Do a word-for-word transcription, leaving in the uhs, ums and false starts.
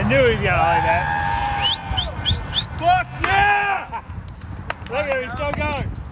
I knew he was going to like that. Fuck yeah! Look at him, he's still going.